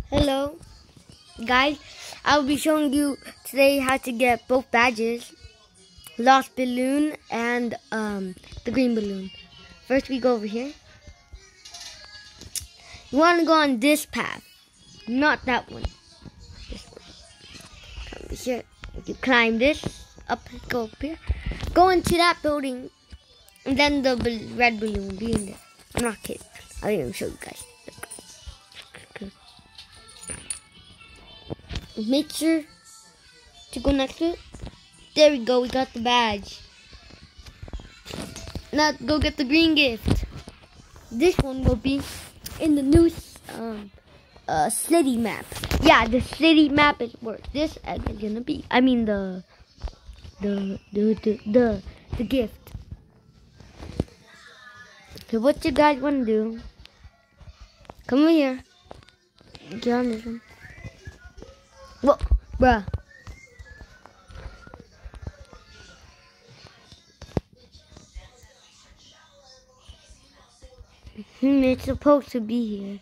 Hello, guys. I'll be showing you today how to get both badges, Lost Balloon and the Green Balloon. First, we go over here. You want to go on this path, not that one. This one. Come over here. You climb this up, go up here, go into that building, and then the red balloon will be in there. I'm not kidding. I'll even show you guys. Make sure to go next to it. There we go, we got the badge. Now go get the green gift. This one will be in the new city map. Yeah, the city map is where this egg is gonna be. I mean the gift. So what you guys wanna do? Come over here. Get on this one. Whoa, bruh. It's supposed to be here.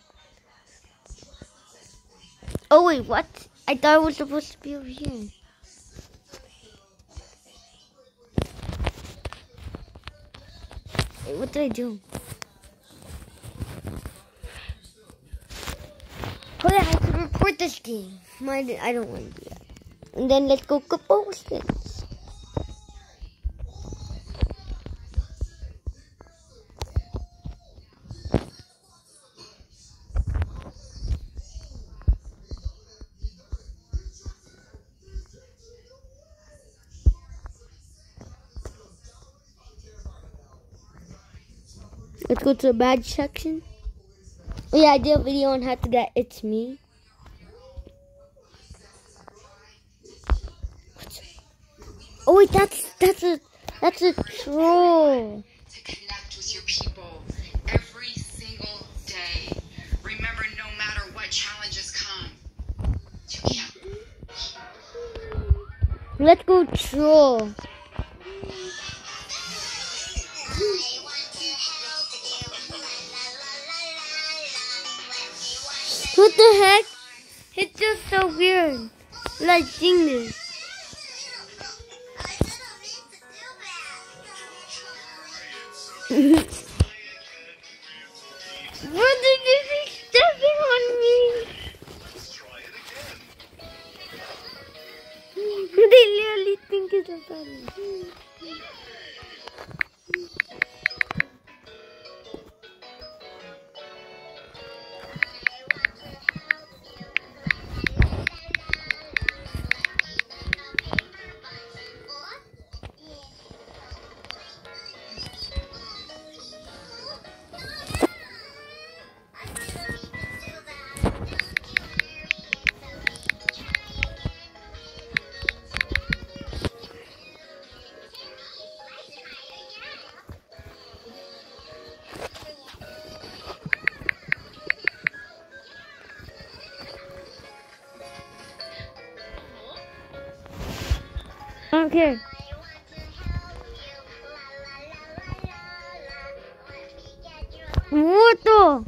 Oh wait, what? I thought it was supposed to be over here. Wait, what did I do? Oh yeah, I have to report this game. I don't want to do that. And then let's go compose this. Let's go to the badge section. Oh yeah, I did a video on how to get It's Me. Oh wait, that's a troll. To connect with your people every single day. Remember, no matter what challenges come, you can't. Let's go troll. What the heck? It's just so weird. Like sing this. What did you be stepping on me? They literally think it's a funny. Okay. What the?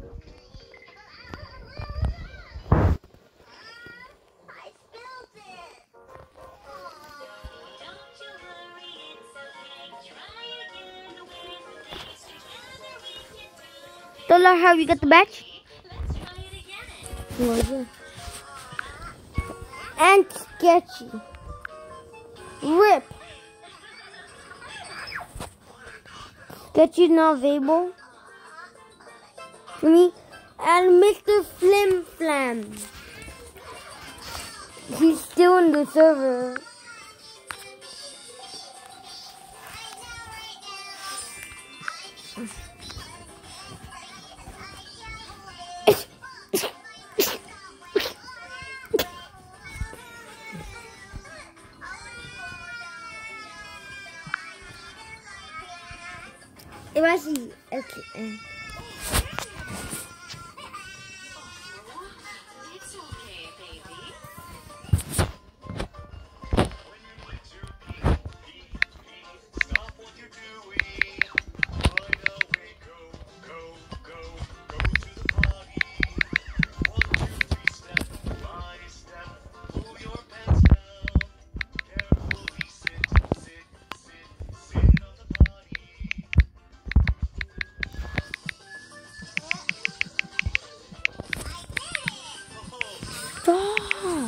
Tola, how you got the badge? Oh, yeah. And sketchy. Rip. Sketchy's not available for me. And Mr. Flim Flam. He's still in the server. It was okay. It's okay, baby. Stop what you're doing. Right away, go to the party. 1, 2, 3, Stop.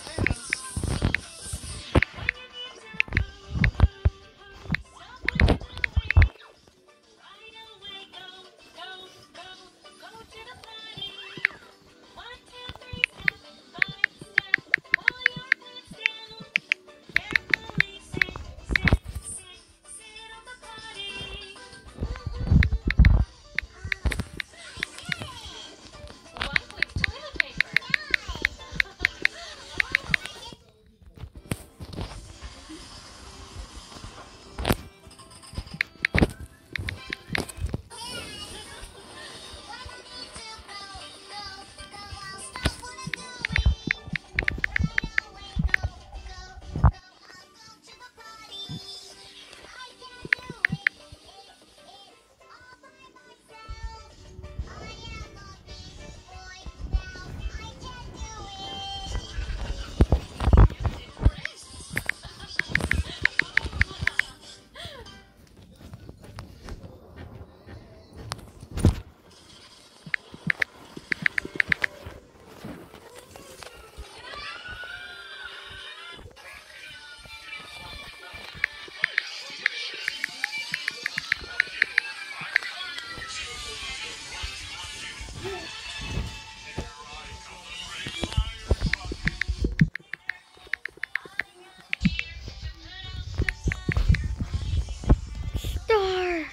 Star.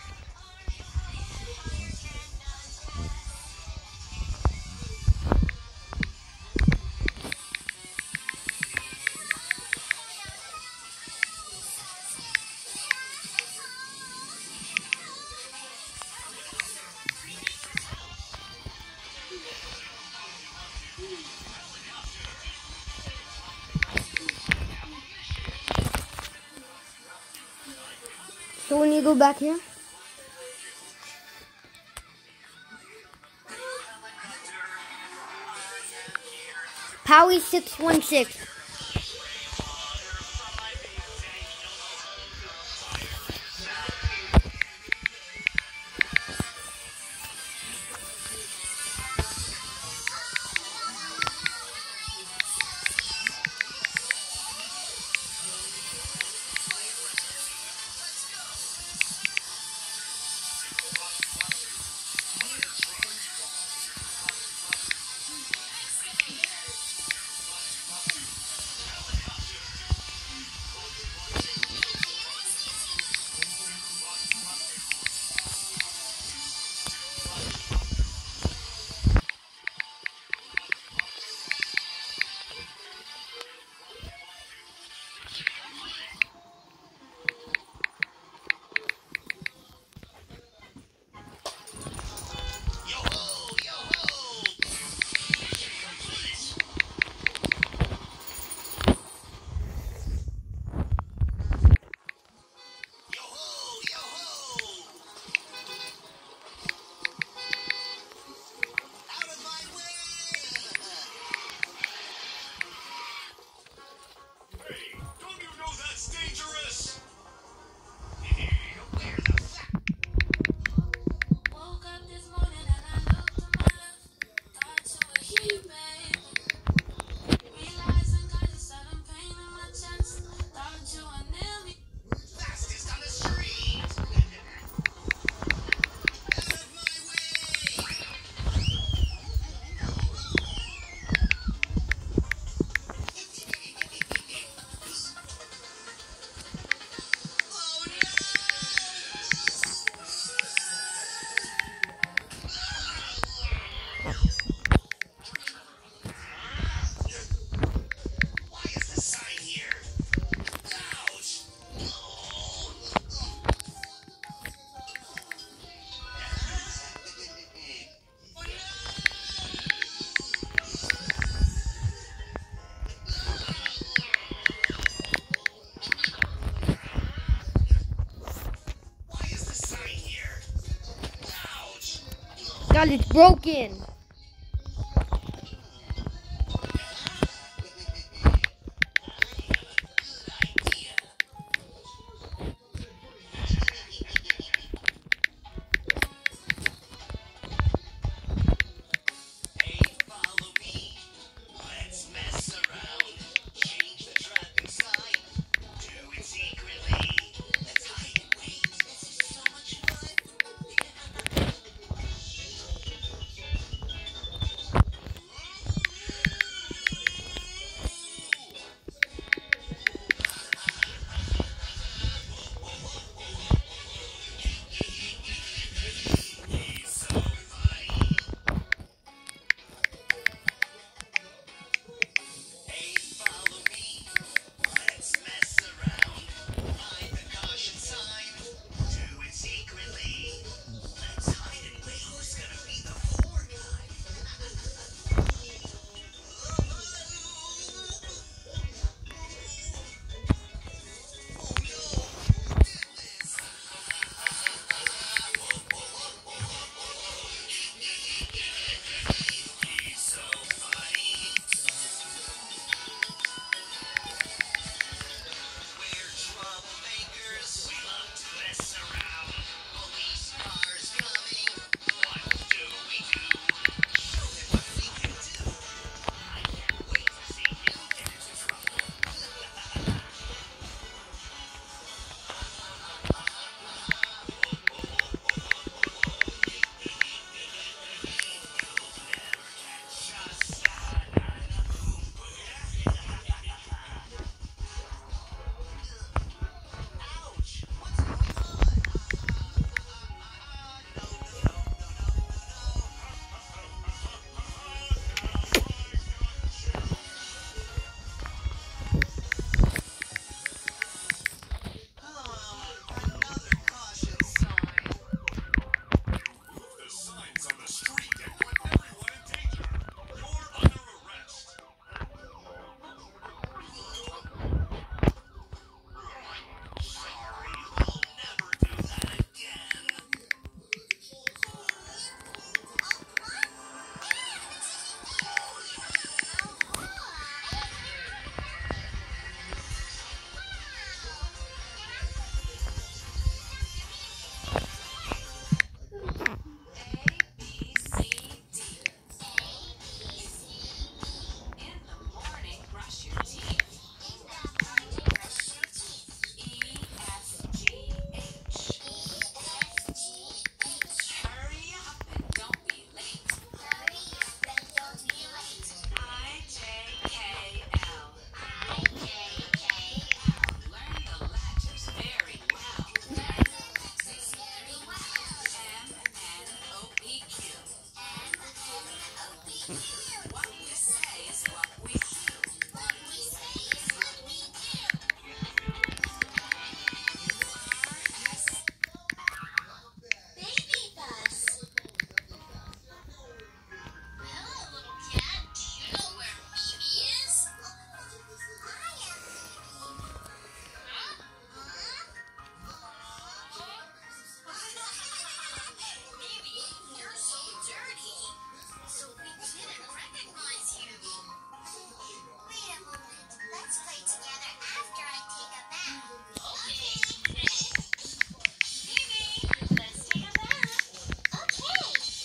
So when you go back here, Powie 616. God, it's broken. What we say is what we do. What we say is what we do. Baby bus. Hello, little cat. Do you know where Baby is? I am Baby, you're so dirty. So we didn't recognize you. Wait a moment. Let's play together after I take a bath. Okay. Baby, let's take a bath. Okay.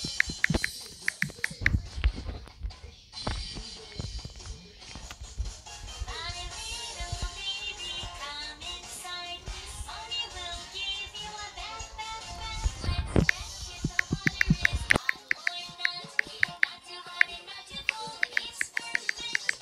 My little baby, come inside. Mommy will give you a bath, bath, bath. Let's check if the water is hot or not. Not too hot and not too cold. It's perfect.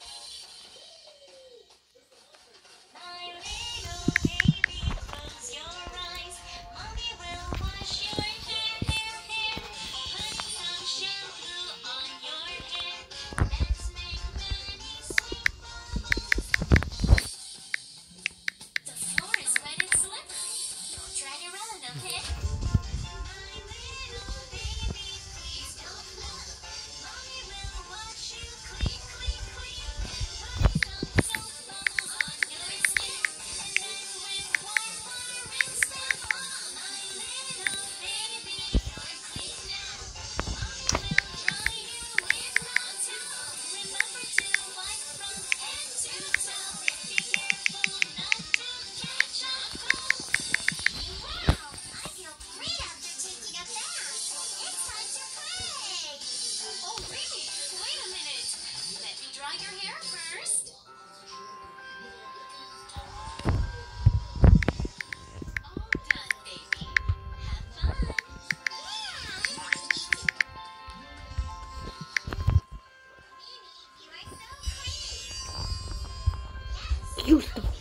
My little baby, close your eyes. Mommy will wash your hair, hair, hair. Put some shampoo on your hair. Let's make many sweet bubbles. The floor is wet and slippery. Don't try to run, okay? My little baby, please don't run. Mommy will wash you clean, clean, clean. Put some soap bubbles on your skin, and then with warm water rinse them off. My little baby, you're clean now. Mommy will dry you with hot towel. Remember to wipe from head to toe. Be careful not to catch a cold. Wow, I feel great after taking a bath. It's time to play. Oh, really? Wait a minute. Let me dry your hair first. All done, baby. Have fun. Mimi, you are so pretty. Yes. You stop.